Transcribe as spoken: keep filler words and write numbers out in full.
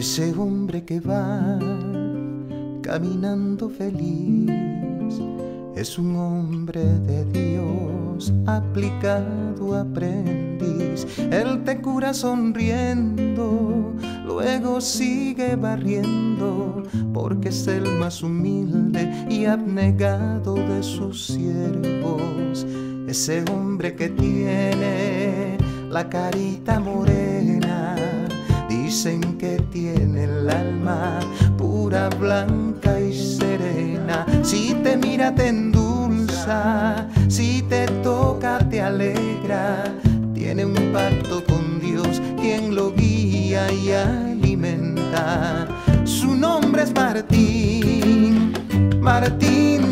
Ese hombre que va caminando feliz es un hombre de Dios, aplicado aprendiz. Él te cura sonriendo, luego sigue barriendo, porque es el más humilde y abnegado de sus siervos. Ese hombre que tiene la carita morena, dicen que tiene el alma pura, blanca y serena. Si te mira te endulza, si te toca te alegra. Tiene un pacto con Dios, quien lo guía y alimenta. Su nombre es Martín, Martín